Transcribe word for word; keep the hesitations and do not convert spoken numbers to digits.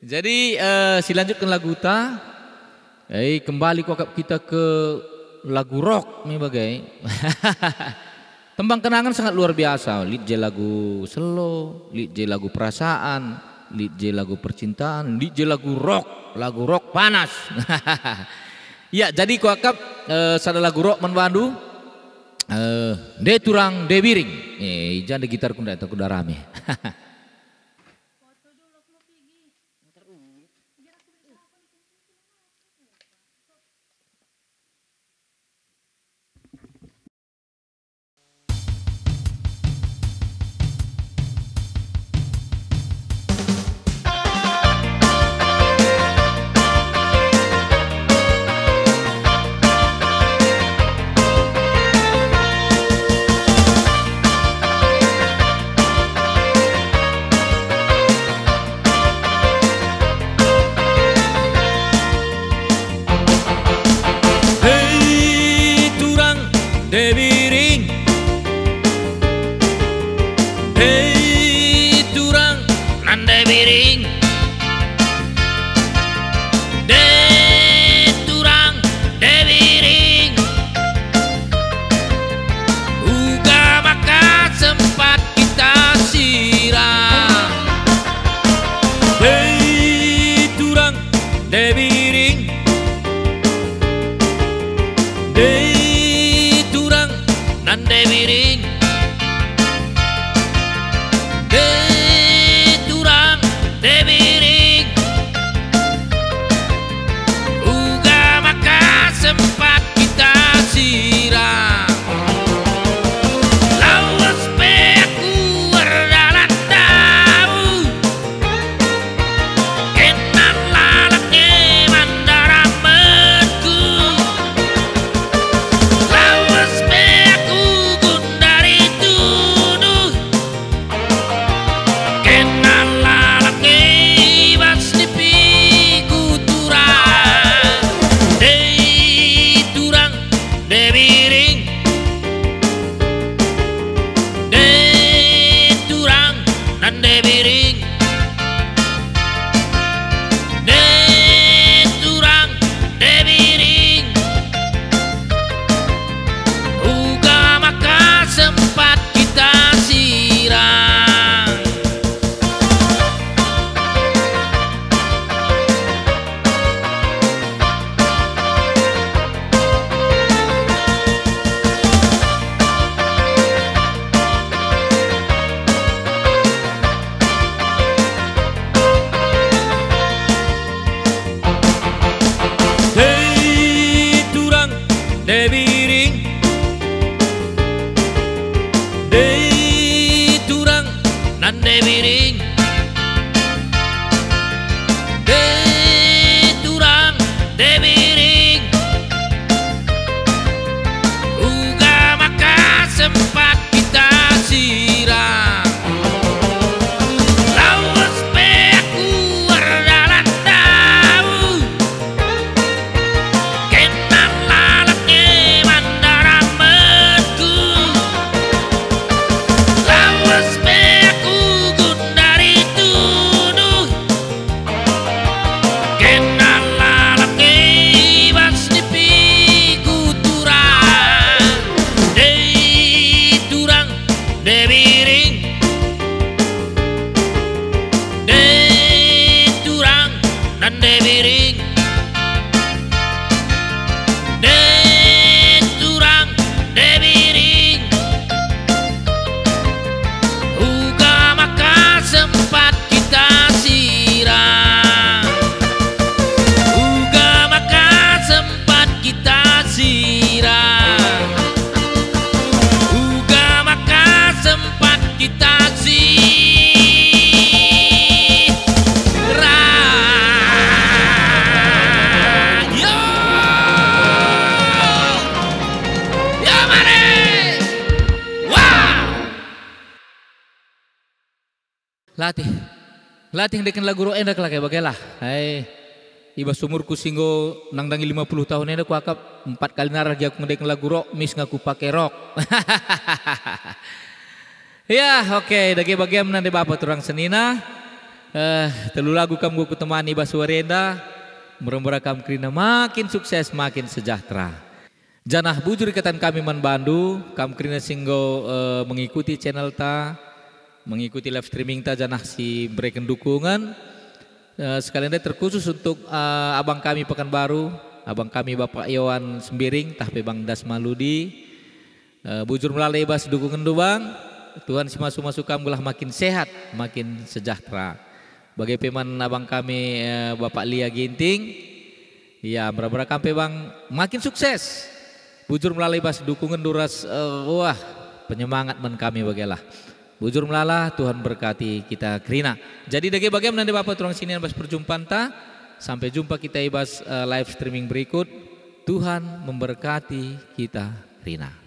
Jadi uh, silanjutkan lagu ta. Eh kembali kok kita ke lagu rock nih bagai. Tembang kenangan sangat luar biasa. Lihat je lagu slow, lihat je lagu perasaan, lihat je lagu percintaan, lihat je lagu rock, lagu rock panas. Ya jadi kok akap uh, sada lagu rock menwandu. Uh, de turang de biring. Eh jangan gitar kunda itu kuda rame. Latih, latih dengan lagu rock enak lah kayak bagaimana. Hai, iba sumurku singgo nangdangi lima puluh tahun ini aku akap empat kali narah aku ngedek lagu rock, mis ngaku pakai rock. Ya, oke, okay. Dari bagaimana nanti bapak turang senina. Eh, telu lagu kam ku temani Baswarenda, murah-murah kam krina makin sukses, makin sejahtera. Janah bujur ikatan kami man Bandu, kam krina singgo eh, mengikuti channel ta, mengikuti live streaming ta janah si berikan dukungan. Eh, sekalian terkhusus untuk eh, abang kami Pekanbaru, abang kami Bapak Iwan Sembiring, tah Bang Das Maludi. Eh, bujur melalui bas dukungan do bang. Tuhan si masuk-masuk kam gulah makin sehat, makin sejahtera. Bagai peman abang kami eh, Bapak Lia Ginting, ya berapa kampe bang makin sukses. Bujur melalui bas dukungan duras, uh, wah penyemangat men kami bagelah. Bujur melala Tuhan berkati kita krina. Jadi dagi bagaimana nanti Bapak turang sini bas perjumpaan ta. Sampai jumpa kita ibas uh, live streaming berikut. Tuhan memberkati kita krina.